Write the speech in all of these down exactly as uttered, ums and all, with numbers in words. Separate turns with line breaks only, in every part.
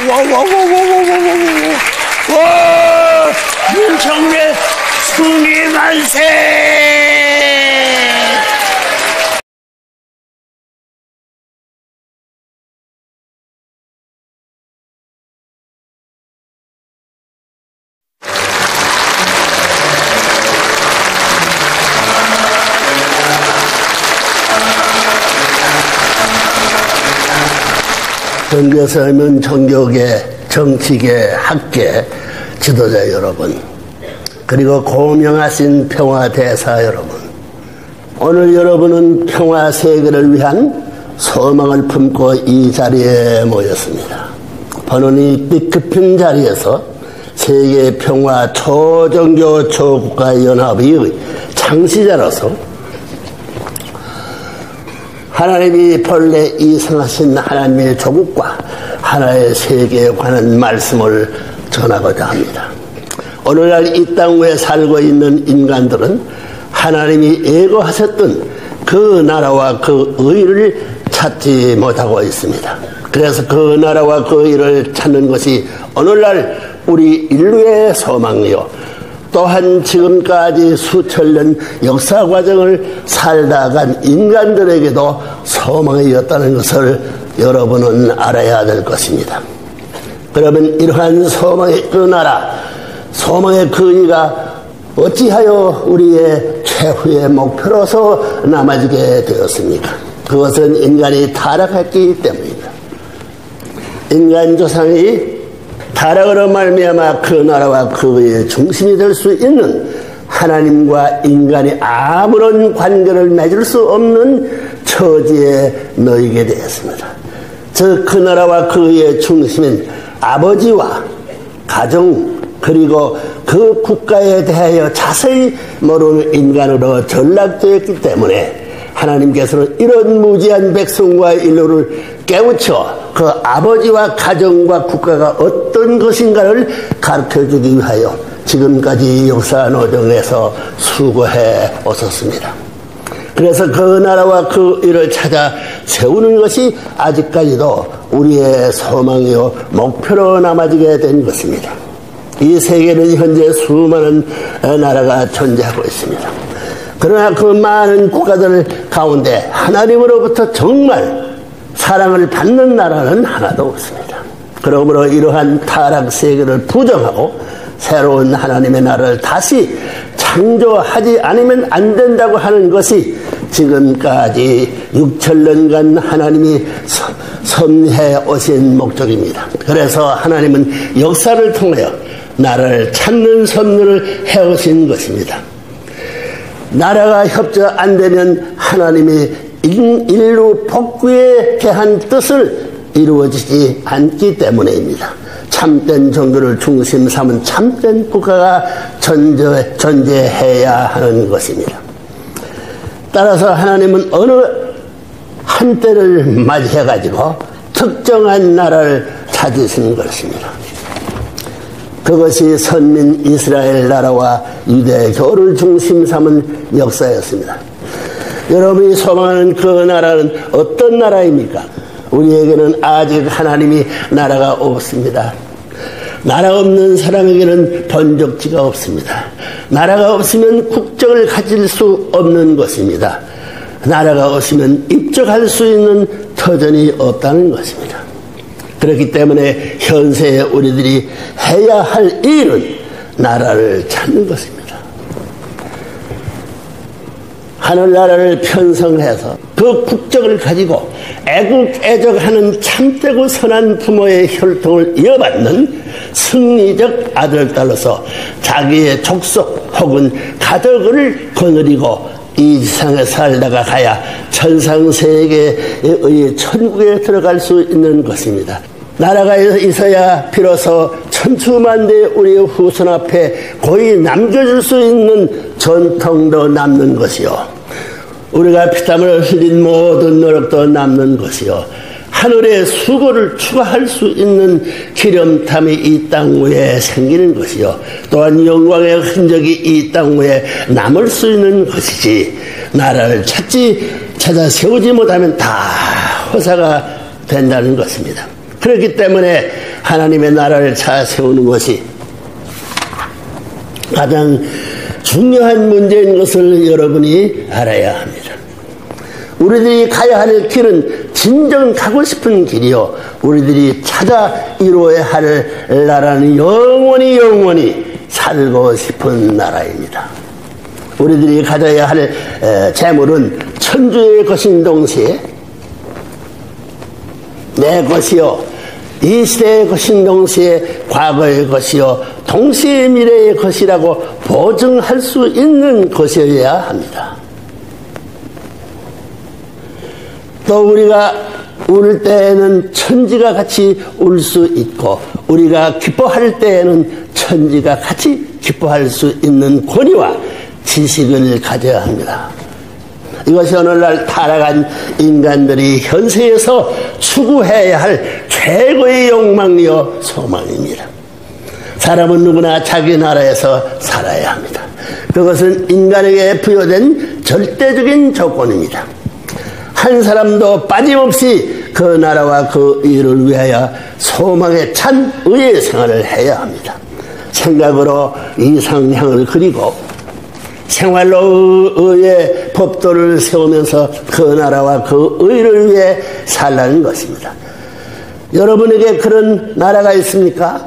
와와와와와와와와 와 윤청래 승리 만세.
전교사님은 종교계, 정치계, 학계 지도자 여러분, 그리고 고명하신 평화대사 여러분, 오늘 여러분은 평화 세계를 위한 소망을 품고 이 자리에 모였습니다. 번원이 뜻깊은 자리에서 세계 평화 초종교 초국가연합의 창시자로서 하나님이 본래 이상하신 하나님의 조국과 하나의 세계에 관한 말씀을 전하고자 합니다. 오늘날 이 땅 위에 살고 있는 인간들은 하나님이 예고하셨던 그 나라와 그 의를 찾지 못하고 있습니다. 그래서 그 나라와 그 의를 찾는 것이 오늘날 우리 인류의 소망이요, 또한 지금까지 수천 년 역사 과정을 살다 간 인간들에게도 소망이었다는 것을 여러분은 알아야 될 것입니다. 그러면 이러한 소망의 그 나라, 소망의 그 의가 어찌하여 우리의 최후의 목표로서 남아지게 되었습니까? 그것은 인간이 타락했기 때문입니다. 인간 조상이 타락으로 말미암아 그 나라와 그의 중심이 될 수 있는 하나님과 인간이 아무런 관계를 맺을 수 없는 처지에 놓이게 되었습니다. 즉 그 나라와 그의 중심인 아버지와 가정, 그리고 그 국가에 대하여 자세히 모르는 인간으로 전락되었기 때문에 하나님께서는 이런 무지한 백성과 인류를 깨우쳐 그 아버지와 가정과 국가가 어떤 것인가를 가르쳐주기 위하여 지금까지 역사 노정에서 수고해 오셨습니다. 그래서 그 나라와 그 일을 찾아 세우는 것이 아직까지도 우리의 소망이요 목표로 남아지게 된 것입니다. 이 세계는 현재 수많은 나라가 존재하고 있습니다. 그러나 그 많은 국가들 가운데 하나님으로부터 정말 사랑을 받는 나라는 하나도 없습니다. 그러므로 이러한 타락 세계를 부정하고 새로운 하나님의 나라를 다시 창조하지 않으면 안 된다고 하는 것이 지금까지 육천 년간 하나님이 섭리해 오신 목적입니다. 그래서 하나님은 역사를 통하여 나라를 찾는 섭리를 해오신 것입니다. 나라가 협조 안 되면 하나님이 인류 복귀에 대한 뜻을 이루어지지 않기 때문입니다. 참된 종교를 중심 삼은 참된 국가가 존재, 존재해야 하는 것입니다. 따라서 하나님은 어느 한때를 맞이해가지고 특정한 나라를 찾으신 것입니다. 그것이 선민 이스라엘 나라와 유대교를 중심 삼은 역사였습니다. 여러분이 소망하는 그 나라는 어떤 나라입니까? 우리에게는 아직 하나님이 나라가 없습니다. 나라 없는 사람에게는 번적지가 없습니다. 나라가 없으면 국적을 가질 수 없는 것입니다. 나라가 없으면 입적할 수 있는 터전이 없다는 것입니다. 그렇기 때문에 현세에 우리들이 해야 할 일은 나라를 찾는 것입니다. 하늘나라를 편성해서 그 국적을 가지고 애국애적하는 참되고 선한 부모의 혈통을 이어받는 승리적 아들딸로서 자기의 족속 혹은 가족을 거느리고 이 세상에 살다가 가야 천상세계에 의해 천국에 들어갈 수 있는 것입니다. 나라가 있어야 비로소 천추만대 우리의 후손 앞에 고이 남겨줄 수 있는 전통도 남는 것이요, 우리가 피땀을 흘린 모든 노력도 남는 것이요, 하늘의 수고를 추가할 수 있는 기름탐이 이 땅 위에 생기는 것이요, 또한 영광의 흔적이 이 땅 위에 남을 수 있는 것이지, 나라를 찾지 찾아 세우지 못하면 다 허사가 된다는 것입니다. 그렇기 때문에 하나님의 나라를 차 세우는 것이 가장 중요한 문제인 것을 여러분이 알아야 합니다. 우리들이 가야 할 길은 진정 가고 싶은 길이요, 우리들이 찾아 이루어야 할 나라는 영원히 영원히 살고 싶은 나라입니다. 우리들이 가져야 할 재물은 천주의 것인 동시에 내 것이요, 이 시대의 것인 동시에 과거의 것이요, 동시에 미래의 것이라고 보증할 수 있는 것이어야 합니다. 또 우리가 울 때에는 천지가 같이 울 수 있고, 우리가 기뻐할 때에는 천지가 같이 기뻐할 수 있는 권위와 지식을 가져야 합니다. 이것이 오늘날 타락한 인간들이 현세에서 추구해야 할 최고의 욕망이요 소망입니다. 사람은 누구나 자기 나라에서 살아야 합니다. 그것은 인간에게 부여된 절대적인 조건입니다. 한 사람도 빠짐없이 그 나라와 그 일을 위하여 소망에 찬 의의 생활을 해야 합니다. 생각으로 이상향을 그리고 생활로 의의 법도를 세우면서 그 나라와 그 의를 위해 살라는 것입니다. 여러분에게 그런 나라가 있습니까?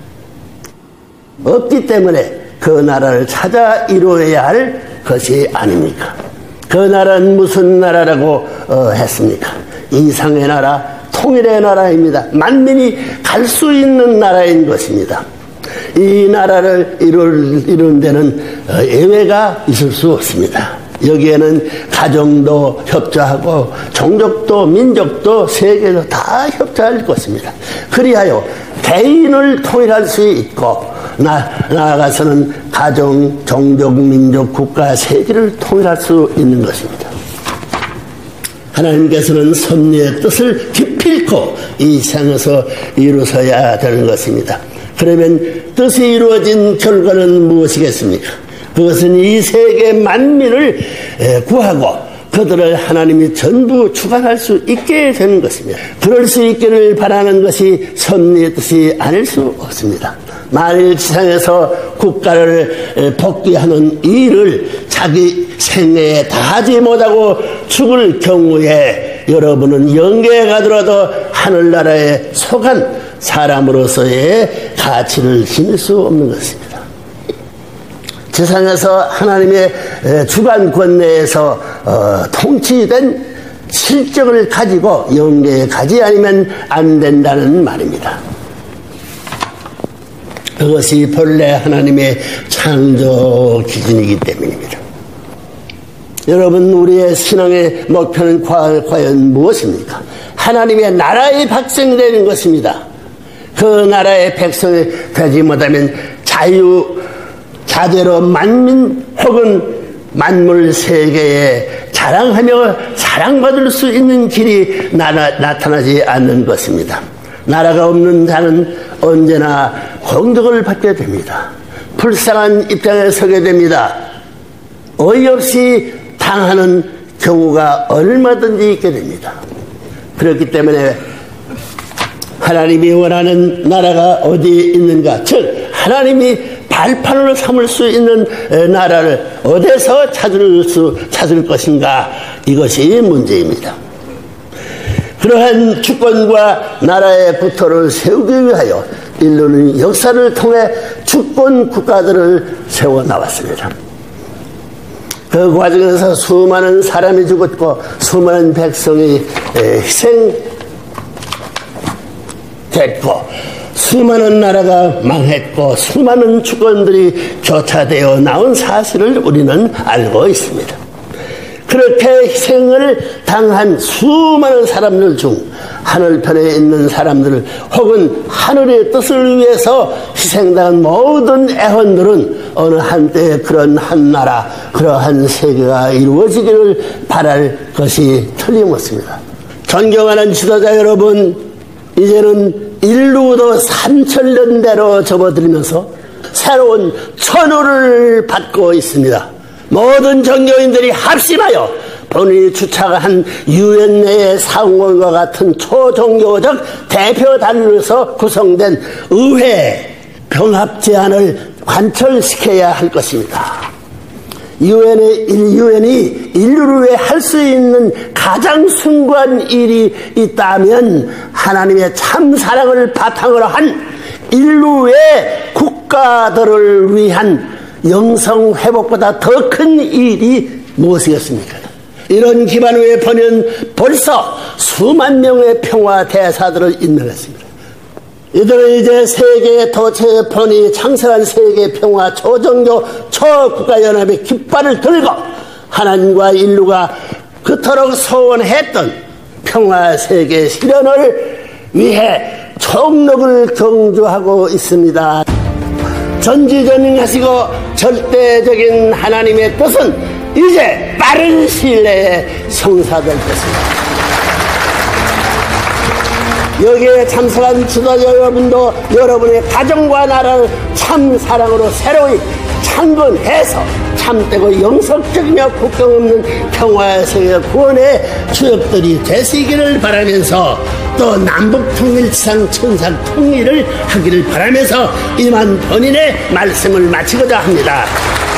없기 때문에 그 나라를 찾아 이루어야 할 것이 아닙니까? 그 나라는 무슨 나라라고 어, 했습니까? 이상의 나라, 통일의 나라입니다. 만민이 갈 수 있는 나라인 것입니다. 이 나라를 이룰, 이룬 데는 예외가 있을 수 없습니다. 여기에는 가정도 협조하고 종족도 민족도 세계도 다 협조할 것입니다. 그리하여 개인을 통일할 수 있고 나, 나아가서는 가정, 종족, 민족, 국가, 세계를 통일할 수 있는 것입니다. 하나님께서는 섭리의 뜻을 기필코 이 세상에서 이루어야 되는 것입니다. 그러면 뜻이 이루어진 결과는 무엇이겠습니까? 그것은 이 세계 만민을 구하고 그들을 하나님이 전부 주관할 수 있게 되는 것입니다. 그럴 수 있기를 바라는 것이 섭리의 뜻이 아닐 수 없습니다. 만일 지상에서 국가를 복귀하는 일을 자기 생애에 다하지 못하고 죽을 경우에 여러분은 영계에 가더라도 하늘나라에 속한 사람으로서의 가치를 지닐 수 없는 것입니다. 세상에서 하나님의 주관권 내에서 어, 통치된 실적을 가지고 영계에 가지 않으면 안 된다는 말입니다. 그것이 본래 하나님의 창조 기준이기 때문입니다. 여러분, 우리의 신앙의 목표는 과연 무엇입니까? 하나님의 나라의 백성이 되는 것입니다. 그 나라의 백성이 되지 못하면 자유, 자대로 만민 혹은 만물 세계에 자랑하며 사랑받을 수 있는 길이 나나, 나타나지 않는 것입니다. 나라가 없는 자는 언제나 공격을 받게 됩니다. 불쌍한 입장에 서게 됩니다. 어이없이 당하는 경우가 얼마든지 있게 됩니다. 그렇기 때문에 하나님이 원하는 나라가 어디 있는가, 즉 하나님이 발판으로 삼을 수 있는 나라를 어디서 찾을 수 찾을 것인가, 이것이 문제입니다. 그러한 주권과 나라의 부토를 세우기 위하여 인류는 역사를 통해 주권 국가들을 세워 나왔습니다. 그 과정에서 수많은 사람이 죽었고 수많은 백성이 희생됐고 수많은 나라가 망했고 수많은 주권들이 교차되어 나온 사실을 우리는 알고 있습니다. 그렇게 희생을 당한 수많은 사람들 중 하늘편에 있는 사람들 혹은 하늘의 뜻을 위해서 희생당한 모든 애혼들은 어느 한때에 그런 한 나라, 그러한 세계가 이루어지기를 바랄 것이 틀림없습니다. 존경하는 지도자 여러분, 이제는 인류도 삼천 년대로 접어들면서 새로운 천우를 받고 있습니다. 모든 종교인들이 합심하여 본인이 주착한 유엔 내의 상원과 같은 초종교적 대표단으로서 구성된 의회 병합 제안을 관철시켜야 할 것입니다. 유엔의, 유엔이 인류를 위해 할 수 있는 가장 숭고한 일이 있다면 하나님의 참 사랑을 바탕으로 한 인류의 국가들을 위한 영성 회복보다 더 큰 일이 무엇이겠습니까? 이런 기반 위에 번연 벌써 수만 명의 평화 대사들을 임명했습니다. 이들은 이제 세계 도처에 번이 창설한 세계 평화 초종교 초국가연합의 깃발을 들고 하나님과 인류가 그토록 소원했던 평화 세계 실현을 위해 총력을 경주하고 있습니다. 전지전능하시고 절대적인 하나님의 뜻은 이제 빠른 시일 내에 성사될 것입니다. 여기에 참석한 지도자 여러분도 여러분의 가정과 나라를 참 사랑으로 새로이 창건해서 참되고 영속적이며 국경 없는 평화에서의 구원의 주역들이 되시기를 바라면서 또 남북통일지상 천상 통일을 하기를 바라면서 이만 본인의 말씀을 마치고자 합니다.